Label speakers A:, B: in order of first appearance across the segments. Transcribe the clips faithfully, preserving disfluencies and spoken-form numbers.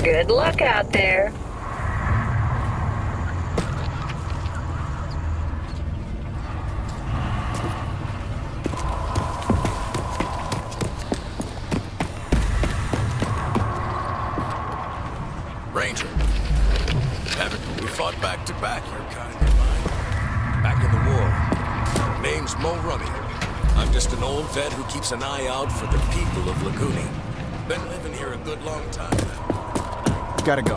A: Good luck out there.
B: Ranger. Haven't we fought back to back, your kind of mine? Back in the war. Name's Mo Rummy. I'm just an old vet who keeps an eye out for the people of Laguni. Been living here a good long time now.
C: Gotta go.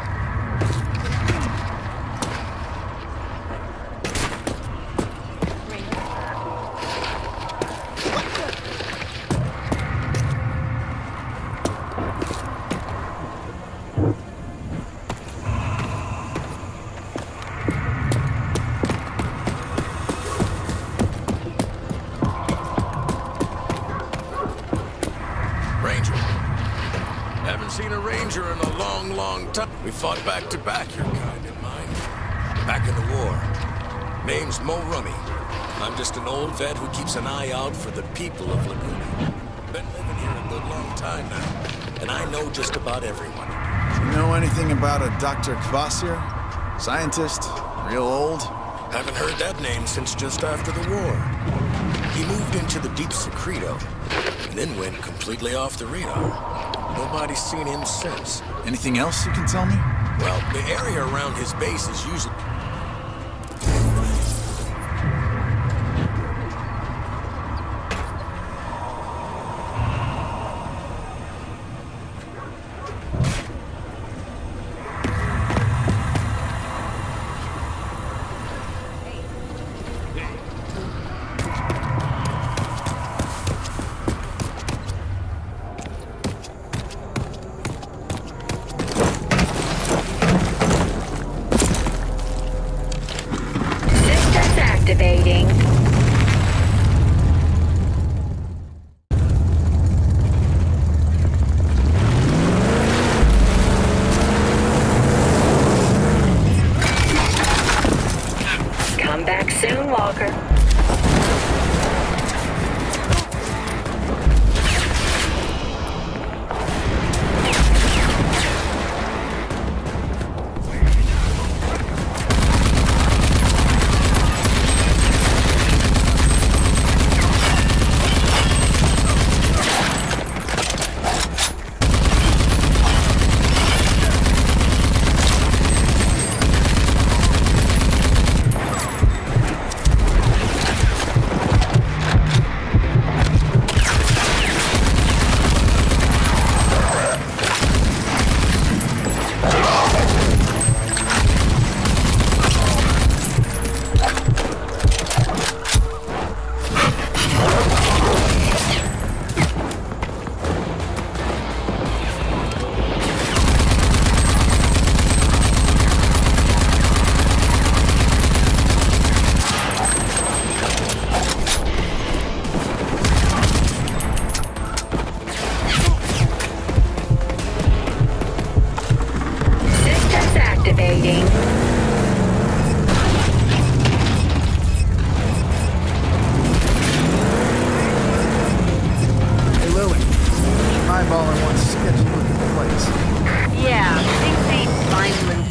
B: Haven't seen a ranger in a long, long time. We fought back to back, your kind and mine. Back in the war. Name's Mo Rummy. I'm just an old vet who keeps an eye out for the people of Laguna. Been living here a good long time now, and I know just about everyone.
C: You know anything about a Doctor Kvasir? Scientist? Real old?
B: Haven't heard that name since just after the war. He moved into the Deep Secreto, and then went completely off the radar. Nobody's seen him since.
C: Anything else you can tell me?
B: Well, the area around his base is usually...
A: Activating. Come back soon, Walker. Activating.
C: Hey, Lily. Eyeballer wants to schedule you at the place.
D: Yeah, things ain't fine when